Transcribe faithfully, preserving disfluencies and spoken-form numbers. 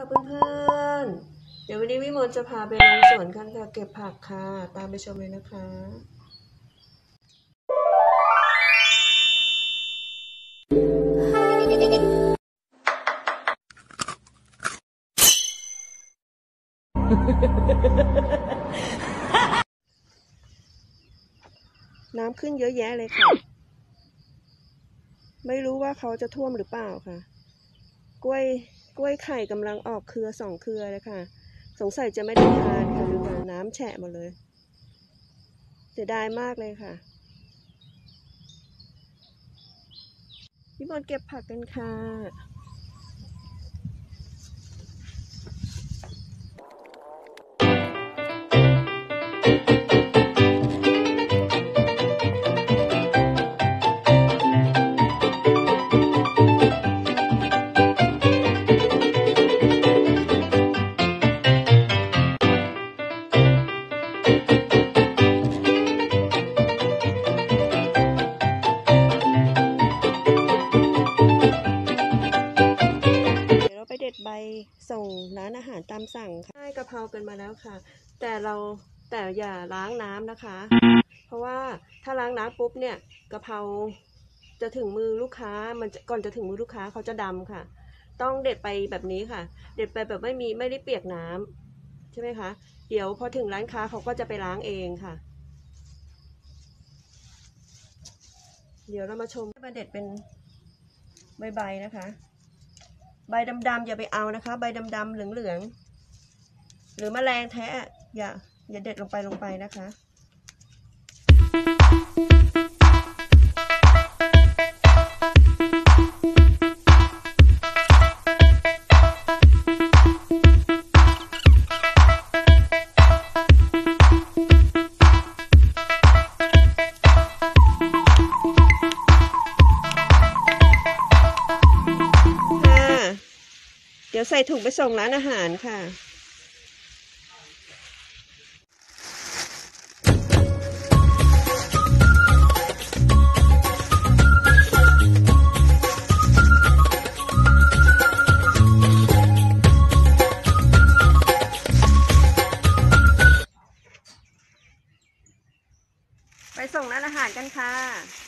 เพื่อนๆเดี๋ยววันนี้วิมลจะพาไปลงสวนกันค่ะเก็บผักค่ะตามไปชมเลยนะคะน้ำขึ้นเยอะแยะเลยค่ะไม่รู้ว่าเขาจะท่วมหรือเปล่าค่ะกล้วยกล้วยไข่กำลังออกเครือสองเครือเลยค่ะสงสัยจะไม่ได้ทานค่ะดูค่ะน้ำแฉะหมดเลยเสียดายมากเลยค่ะพี่บอลเก็บผักกันค่ะเด็ดใบส่งร้านอาหารตามสั่งค่ะได้กะเพรากันมาแล้วค่ะแต่เราแต่อย่าล้างน้ำนะคะเพราะว่าถ้าล้างน้ำปุ๊บเนี่ยกะเพราจะถึงมือลูกค้ามันก่อนจะถึงมือลูกค้าเขาจะดำค่ะต้องเด็ดไปแบบนี้ค่ะเด็ดไปแบบไม่มีไม่ได้เปียกน้ำใช่ไหมคะเดี๋ยวพอถึงร้านค้าเขาก็จะไปล้างเองค่ะเดี๋ยวเรามาชมมาเด็ดเป็นใบๆนะคะใบดำๆอย่าไปเอานะคะใบดำๆเหลืองๆหรือแมลงแทะอย่าอย่าเด็ดลงไปลงไปนะคะเดี๋ยวใส่ถุงไปส่งร้านอาหารค่ะไปส่งร้านอาหารกันค่ะ